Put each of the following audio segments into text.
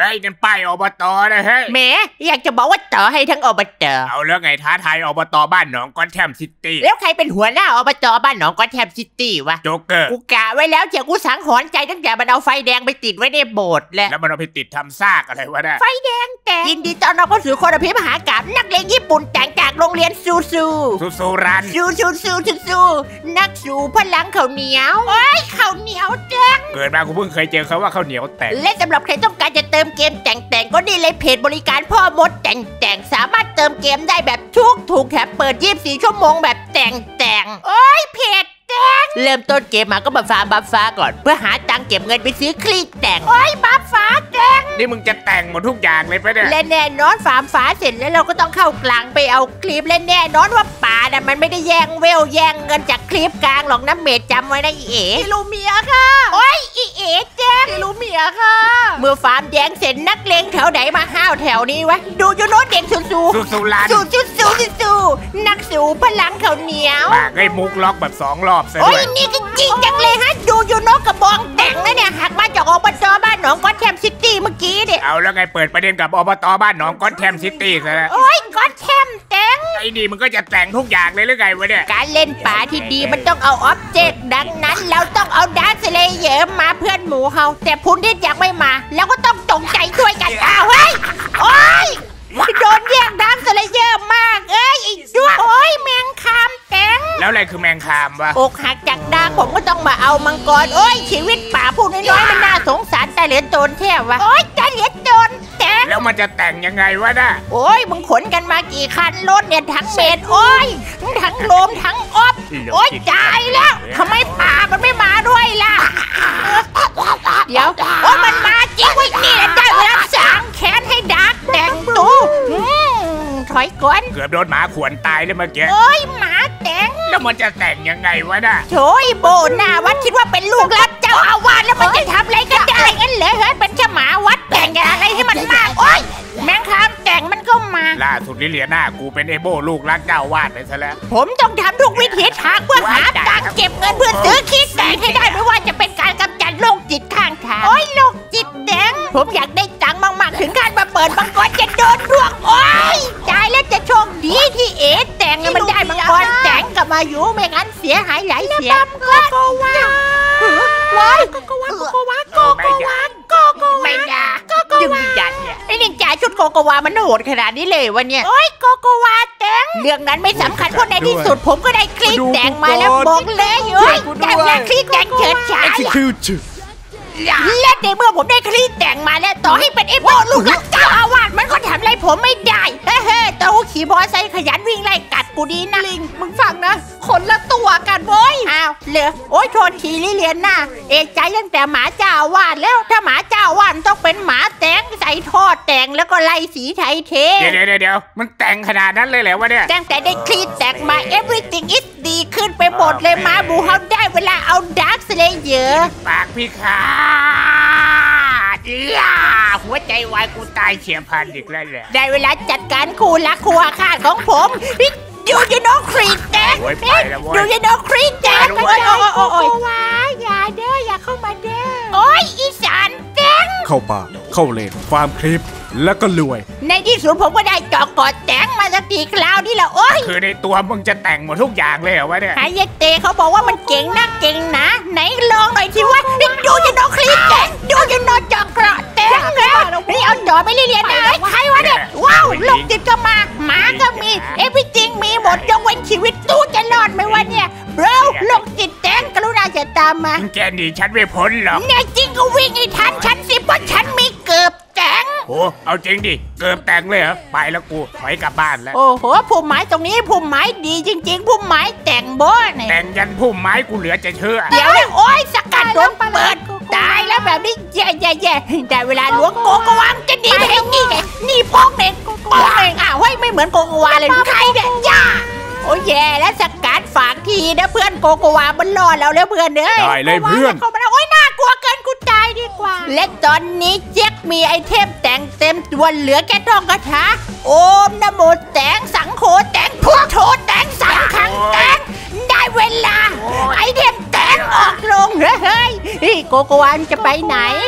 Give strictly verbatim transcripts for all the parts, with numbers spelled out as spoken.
อ้ยนั่นป้ายอบตนะเฮ้ยแหมอยากจะบอกว่าต่อให้ทั้งอบตเอาแล้วไงท้าทายอบตบ้านหนองกอแทมซิตี้แล้วใครเป็นหัวหน้าอบตบ้านหนองกอแทมซิตี้วะโจ๊กเกอร์กูกะไว้แล้วเจ้ากูสังหรณ์ใจตั้งแต่มันเอาไฟแดงไปติดไว้ในโบสถ์แล้วแล้วมันเอาไปติดทำซากอะไรวะเนี่ยไฟแดงแต่ยินดีต้อนรับเข้าสู่คนอภิมหากาพย์นักเลงญี่ปุ่นแต่งจากโรงเรียนซูซูซูซูรันซูซูซูซูซูนักสู่พลังข้าวเหนียวโอ้ยข้าวเหนียวแดงเกิดมากูเพิ่งเคยเจอเขาว่าข้าวเหนียวแตงและสำหรับใครต้องการจะเติมเกมแต่งแต่งก็นี่เลยเพจบริการพ่อมดแต่งแต่งสามารถเติมเกมได้แบบทุกถูกแถมเปิดยี่สิบสี่ชั่วโมงแบบแต่งแต่งโอ้ยเพจเริ่มต้นเกมมาก็มาฟาร์มบัฟฟ้าก่อนเพื่อหาตังค์เก็บเงินไปซื้อคลีกแต่งโอ้ยบัฟฟ้าแต่งนี่มึงจะแต่งหมดทุกอย่างเลยปะเนี่ยและแน่นอนฟาร์มฟ้าเสร็จแล้วเราก็ต้องเข้ากลางไปเอาคลิปและแน่นอนว่าป่าน่ะมันไม่ได้แย่งเวลแย่งเงินจากคลิปกลางหรอกนะเมดจำไว้นะอีเอ๋ลูเมียค่ะโอ้ยอีเอ๋แจ้งลูเมียค่ะเมื่อฟาร์มแย่งเสร็จนักเลงแถวไหนมาห้าวแถวนี้วะดูยูโนเด็กสูสูสูสูลานสูสูสูสูนักสู่พลังข้าวเหนียวมาไอ้มุกล็อกแบบสองรอบซะด้วยจริงจังเลยฮะดูยูโนกระบองแต่งนะเนี่ยหักมาจากอบตบ้านหนองกอแทมซิตี้เมื่อกี้เนี่ยเอาแล้วไงเปิดประเด็นกับอบตบ้านหนองกอแทมซิตี้ซะแล้วโอ้ยกอแทมแต่งไอ้นี่มันก็จะแต่งทุกอย่างเลยหรือไงวะเนี่ยการเล่นป่าที่ดีมันต้องเอาออบเจกต์ดังนั้นเราต้องเอาดาร์ธเลเยอร์มาเพื่อนหมูเขาแต่พุนที่ยังไม่มาแล้วก็ต้องตกใจช่วยกันอ้าวเฮ้ยโอ้ยโดนแย่งดาร์ธเลเยอร์มากเอ้ยอีกด้วยโอ้ยแมงคามแต่งแล้วอะไรคือแมงคามวะอกหักจากดาผมก็ต้องมาเอามังกรโอ้ยชีวิตป่าผู้น้อยๆมันน่าสงสารแต่เหลือโจรแท้วะโอ้ยแต่เหลือโจรแต่งแล้วมันจะแต่งยังไงวะน่ะโอ้ยมึงขนกันมากี่คันรถเนี่ยทั้งเมดโอ้ยทั้งโลมทั้งออฟโอ้ยตายแล้วทำไมป่ามันไม่มาด้วยล่ะเดี๋ยวโอ้ยมันมาจริงเว้ยนี่ได้เวลาสางแขนให้ดักแต่งตู้ถอยก่อนเกือบโดนหมาข่วนตายเลยเมื่อกี้โอ้ยหมาแต่งแล้วมันจะแต่งยังไงวะน่ะโถยโบหน้าวัดคิดว่าเป็นลูกรักเจ้าอาวาสแล้วมันจะทำอะไรกันได้งั้นเหรอเฮ้ยเป็นแค่หมาวัดแต่งอะไรให้มันมากโอ้ยแมงคามแต่งมันก็มาล่าสุดลิเลียนากูเป็นเอโบลูกรักเจ้าวาดไปซะแล้วผมต้องทำทุกวิถีทางเพื่อหาตังค์เก็บเงินเพื่อซื้อคิดแต่งให้ได้ไม่ว่าจะเป็นการกำจัดโรคจิตข้างทางโอ้ยโรคจิตแต่งผมอยากได้ตังค์มากๆถึงขั้นมาเปิดมังกรจะโดนดวงโอ้ยตายแล้วจะโชคดีที่เอ๋แต่งมันได้มังกรแต่งกับมาอยู่ไม่งั้นเสียหายหลายเสียก็โกวาว้ายก็โกวาก็โกวาก็โกวาก็โกวาไม่ด่าก็โกวาไอ้นินจาชุดโกโกวามันโหดขนาดนี้เลยวะเนี่ยโอ้ยโกโกวาแต่งเรื่องนั้นไม่สำคัญเพราะในที่สุดผมก็ได้คลิปแต่งมาแล้วบอกเลยเฮ้ยแต่งแล้วคลิปแต่งเฉิดฉายและในเมื่อผมได้คลีแต่งมาแล้วต่อให้เป็นไอ้โบลูกรักเจ้าอาวาสมันก็ทำอะไรผมไม่ได้เฮ้ยเต้าขี่บอไซค์ขยันวิ่งไล่กัดกูดีนะลิงมึงฟังนะคนละตัวกันโว้ยอ้าวเหลือโอ้ยโทนทีลิเลียนน่ะเอกใจตั้งแต่หมาเจ้าอาวาสแล้วถ้าหมาเจ้าอาวาสต้องเป็นหมาแต่งใส่ท่อแต่งแล้วก็ไล่สีไทยเทเดี๋ยวเดี๋ยวเดี๋ยวมันแต่งขนาดนั้นเลยเหรอวะเนี่ยตั้งแต่ได้คลีแต่งมา everything is ดีขึ้นไปหมดเลยมาบูเขาได้เวลาเอาดาร์คสเลเยอร์ปากพี่ขาหัวใจวายกูตายเฉียบพลันอีกแล้วแหละได้เวลาจัดการคู่รักคู่อาฆาตของผมดูยูโนครีแดงดูยูโนครีแดงโอ้ยโอ้ยโอ้ยว้าอย่าเด้ออย่าเข้ามาเด้อโอ้ยอีสานแดงเข้าป่าเข้าเลนฟาร์มคลิปแล้วก็รวยในที่สุดผมก็ได้จอกกอดแต่งมาสักทีคราวนี้แหละโอ้ยคือในตัวมึงจะแต่งหมดทุกอย่างเลยเหรอวะเนี่ยไฮเยเตเขาบอกว่ามันเก่งนักเก่งนะไหนลองหน่อยทีว่าดูยูโนครีแดงดูยูโนจอกกระแต่งแล้วนี่เอาจอไปเรียนนะใครวะเนี่ยว้าวลูกจิตก็มาหมาก็มีเอฟวีจริงมีหมดยกเว้นชีวิตตู้จะรอดไหมวะเนี่ยบราวลูกจิตแต่งกรุณาจะตามมาแกหนีฉันไม่พ้นหรอกแน่จริงก็วิ่งให้ทันฉันสิเพราะฉันมีเกือบแต่งโอ้เอาจริงดิเกือบแต่งเลยเหรอไปแล้วกูถอยกลับบ้านแล้วโอ้โหพุ่มไม้ตรงนี้พุ่มไม้ดีจริงๆพุ่มไม้แต่งบ่เนี่ยแต่งยันพุ่มไม้กูเหลือจะเชื่อเดี๋ยวโอ้ยสกัดโดนเปิดตายแล้วแบบนี้แย่แย่แย่แต่เวลาหลวงโกโกวาจะหนีไปไอ้นี่ไงนี่พกเองพกเองอ้าวเฮ้ยไม่เหมือนโกโกวาเลยใครเนี่ยย่าโอ้ยแย่แล้วสกัดฝากทีนะเพื่อนโกโกวามันรอแล้วแล้วเพื่อนเอ้ยได้เลยเพื่อนโอ้ยน่ากลัวเกินกูตายดีกว่าและตอนนี้แจ็คมีไอเทมแต่งเต็มตัวเหลือแค่ท่องคาถาโอมนะโมแต่งสังโฆแต่งพุทโธแต่งสังขังแต่งได้เวลาไอเทมแต่งออกลงเฮ้ยโกโกวาจะไปไหนโ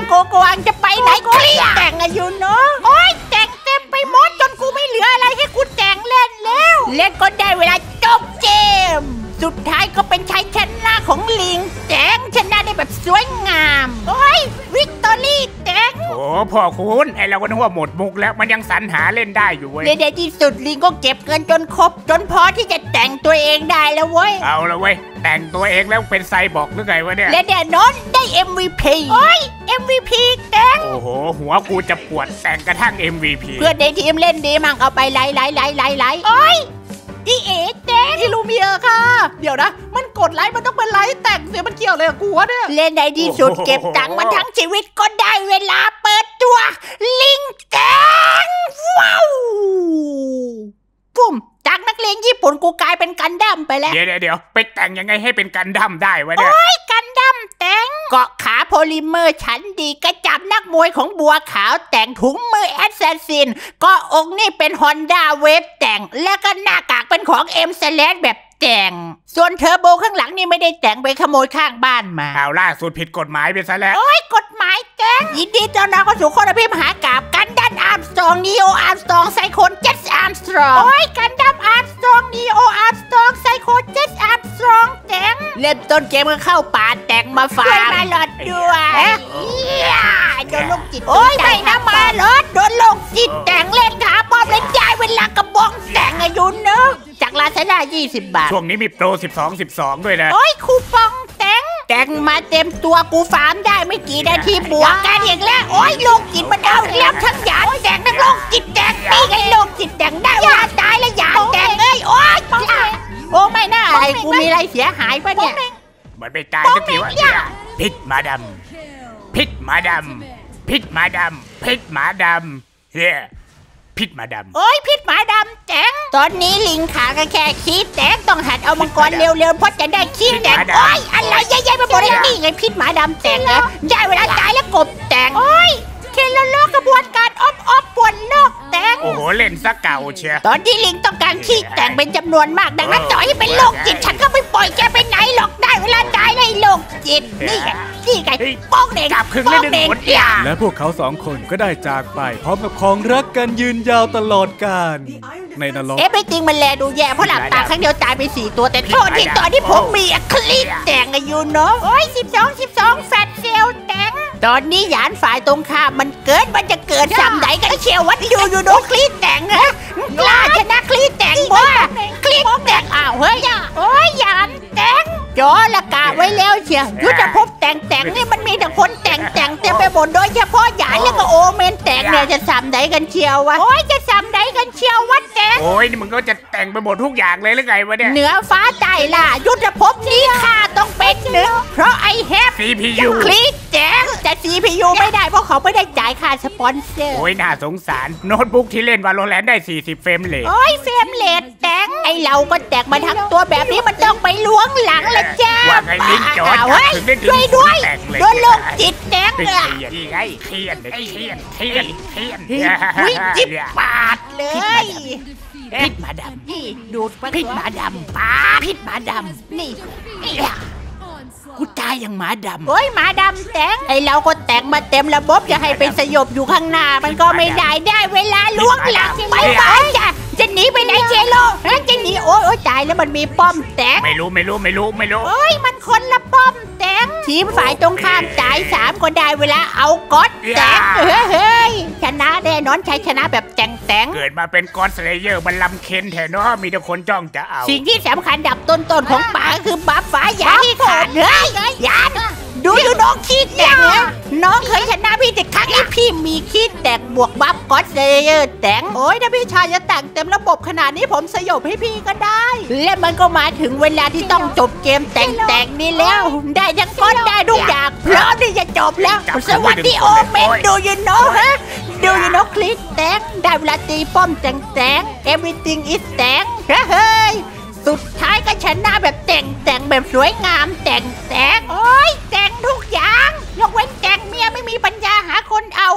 โกโกวังจะไปไหนเคลียร์แต่งอายุเนาะโอ้ยแต่งเต็มไปหมดจนกูไม่เหลืออะไรให้กูแต่งเล่นแล้วเล่นก็ได้เวลาจบเกมสุดท้ายก็เป็นชัยชนะของลิงแต่งชนะได้แบบสวยงามโอ้ยวิกตอรี่แต่งโอ้พ่อคุณไอเราก็นึกว่าหมดมุกแล้วมันยังสรรหาเล่นได้อยู่เว้ยในที่สุดลิงก็เก็บเงินจนครบจนพอที่จะแต่งตัวเองได้แล้วเว้ยเอาละเว้ยแต่งตัวเองแล้วเป็นไซบอร์กหรือไงวะเนี่ยและแน่นอนได้ เอ็ม วี พี โอ้ย เอ็ม วี พี แต่งโอ้โหหัวกูจะปวดแต่งกระทั่ง เอ็ม วี พีเพื่อนในทีมเล่นดีมั่งเอาไปไล่ไล่ไล่ไล่ไล่โอ้ยอีเอ๋แต่งอีลูเมียค่ะ เดี๋ยวนะ มันกดไลค์มันต้องเป็นไลค์แต่งเสียมันเกี่ยวอะไรกับกูวะเนี่ยเล่นในที่สุดเก็บตังค์มาทั้งชีวิตก็ได้เวลาเปิดตัวลิงแต่งว้าวปุ่มจากนักเลงญี่ปุ่นกูกลายเป็นกันดั้มไปแล้วเดี๋ยวเดี๋ยวเดี๋ยวไปแต่งยังไงให้เป็นกันดั้มได้วะเนี่ยโอ้ยกันดั้มแต่งเกาะขาโพลิเมอร์ชั้นดีกระจับนักมวยของบัวขาวแต่งถุงมือแอสซัสซินก็องค์นี่เป็นฮอนด้าเวฟแต่งแล้วก็หน้ากากเป็นของเอ็มสแลนแบบแต่งส่วนเทอร์โบข้างหลังนี่ไม่ได้แต่งไปขโมยข้างบ้านมาเอาล่าสุดผิดกฎหมายไปซะแล้วโอ้ยกฎหมายแต่งยินดีต้อนรับเข้าสู่คนอภิมหากาบกันดั้มอาร์มสตรองนีโออาร์มสตรองไซโคนเจ็ตอาร์มสตรองโอ้ยกันดั้มอาร์มสตรองนีโออาร์มสตรองไซโคนเจ็ตอาร์มสตรองแต่งเริ่มต้นเกมก็เข้าป่าแต่งมาฟาร์มมาหลอดด้วยโดนโรคจิตโอ้ยไม่นะมาหลอดโดนโรคจิตแต่งเล่นขาป้อมเล่นย้ายเวลากระบองแต่งอายุเนอะจากลาซาด้ายี่สิบบาทช่วงนี้มีโปรสิบสอง สิบสองด้วยนะโอ้ยคูปองแต่งแต่งมาเต็มตัวกูฟาร์มได้ไม่กี่นาทีบวกกันอย่างแล้วโอ้ยโรคจิตมันเอาอีกแล้วทั้งหยาดแต่งทั้งโรคจิตแต่งนี่ไงโรคจิตแต่งได้ว่าตายแล้วหยาดแต่งเอ้ยโอ้ยโอ้ไม่น่าอะไรกูมีอะไรเสียหายปะเนี่ยมันไม่ตายสักทีวะเนี่ยพิษหมาดำพิษหมาดำพิษหมาดำพิษหมาดำเฮ้ยพิษหมาดำโอ้ยพิษหมาดำแตงตอนนี้ลิงขาก็แค่ขี้แตงต้องหัดเอามังกรเร็วๆเพราะจะได้ขี้แตงโอ้ยอะไรใหญ่ๆไปหมดเลยนี่ไงพิษหมาดำแตงเหรอได้เวลาตายแล้วกบแตงโอ้ยเคลโลกระบวนการออฟออฟปวนโลกแตงโอ้โหเล่นซะเก่าเชียตอนที่ลิงต้องการขี้แตงเป็นจำนวนมากดังนั้นต่อให้เป็นโรคจิตฉันก็ไม่ปล่อยแกไปไหนหรอกได้เวลาตายในโรคจิตนี่ไงนี่ไงป้องเด็กกลับครึ่งเลยหนึ่งหมดยาและพวกเขาสองคนก็ได้จากไป พร้อมกับของรักกันยืนยาวตลอดกาลในนรกเอ๊ะไม่จริงมันแลดูแย่เพราะหลับตาครั้งเดียวตายไปสี่ตัวแต่โทษที่ตอนที่ผมมีอะคลิปแต่งอายุเนาะโอ้ยสิบสองสิบสองแฟตเซลแต่งตอนนี้หยานฝ่ายตรงข้ามมันเกิดมันจะเกิดซ้ำไหนกันเชียววัดอยู่อยู่โดนคลิปแต่งฮะกล้าชนะคลิปแต่งบ่คลิปแต่งอ้าวเฮ้ยโอ้ยหยานแต่งจอละกาไว้แล้วเชียวยุทธภพแต่งแต่งนี่มันมีแต่คนแต่งแต่งเต็มไปหมดโดยเฉพาะหยานแล้วก็โอเมนแต่งเนี่ยจะซ้ำไหนกันเชียววะโอ้ยจะซ้ำไหนกันเชียววัดแต่งโอ้ยนี่มึงก็จะแต่งไปหมดทุกอย่างเลยหรือไงวะเนี่ยเหนือฟ้าใต้ล่ายุทธภพนี้ข้าต้องเป็นหนึ่งเพราะไอแฮปซี พี ยูคลิกแจ้งแต่ ซี พี ยู ไม่ได้เพราะเขาไม่ได้จ่ายค่าสปอนเซอร์โอ้ยน่าสงสารโน้ตบุ๊กที่เล่นวาโลแรนต์ได้สี่สิบเฟรมเรทโอ้ยเฟรมเรทแตงไอเราก็แตกมาทั้งตัวแบบนี้มันต้องไปล้วงหลังละจ้าว่าไงลิงจอดเฮ้ยถึงได้ดึงช่วยด้วยแตกเลยโดนโรคจิตแตงเป็นเลยเทียนไงเทียนไอ้เทียนเทียนเทียนวิจิบปาดเลยพิษหมาดำนี่ดูดพิษหมาดำปาพิษหมาดำนี่กูตายอย่างหมาดำโอ้ยหมาดำแตงไอเราก็แตกมาเต็มระบบจะให้ไปสยบอยู่ข้างหน้ามันก็ไม่ได้ได้เวลาล้วงหลังไปไปจ้ะจะหนีไปไหนเจโลจะหนีโอ้ยตายแล้วมันมีป้อมแตงไม่รู้ไม่รู้ไม่รู้ไม่รู้โอ้ยมันคนละป้อมแตงทีมฝ่ายตรงข้ามจ่ายสามก็ได้เวลาเอาก๊อตแตงเฮ้ยชนะแน่นอนชัยชนะแบบแตงแตงเกิดมาเป็นกอดสเลเยอร์มันลำเค็นแถเนาะมีแต่คนจ้องจะเอาสิ่งที่สำคัญดับต้นๆของป่าคือบัฟฟ้าหยาที่ขาดเฮ้ยหยาดดูอยู่น้องขี้แตกเลยน้องเคยชนะพี่แต่ครั้งนี้พี่มีขี้แตกบวกบัฟก๊อตเลเยอร์แตงโอ้ยถ้าพี่ชายจะแต่งเต็มระบบขนาดนี้ผมสยบให้พี่ก็ได้และมันก็มาถึงเวลาที่ต้องจบเกมแต่งแต่งนี่แล้ว ได้ทั้งก๊อตได้ทุกอย่างพร้อมที่จะจบแล้วสวัสดีโอเมนดูอยู่น้องฮะดูอยู่น้องคลิกแตงได้เวลาตีป้อมแต่งแต่ง everything is แต่งเฮ้ยสุดท้ายก็ชนะแบบแต่งแต่งแบบสวยงามแต่งแต่งโอ้ยแต่งทุกอย่างยกเว้นแต่งเมียไม่มีปัญญาหาคนเอาโอ้ยชี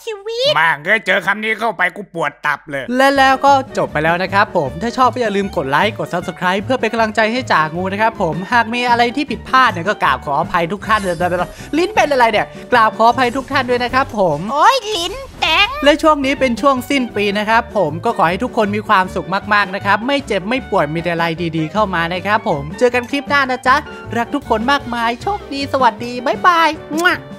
ชีวิตมากเอ้ยเจอคำนี้เข้าไปกูปวดตับเลยและแล้วก็จบไปแล้วนะครับผมถ้าชอบก็อย่าลืมกดไลค์กด ซับสไครบ์ เพื่อเป็นกำลังใจให้จ่างูนะครับผมหากมีอะไรที่ผิดพลาดเนี่ยก็กราบขออภัยทุกท่านเลยลิ้นเป็นอะไรเนี่ยกราบขออภัยทุกท่านด้วยนะครับผมโอ้ยลิ้นแตงและช่วงนี้เป็นช่วงสิ้นปีนะครับผมก็ขอให้ทุกคนมีความสุขมากๆนะครับไม่เจ็บไม่ป่วยมีแต่อะไรดีๆเข้ามานะครับผมเจอกันคลิปหน้านะจ๊ะรักทุกคนมากมายโชคดีสวัสดีบ๊ายบาย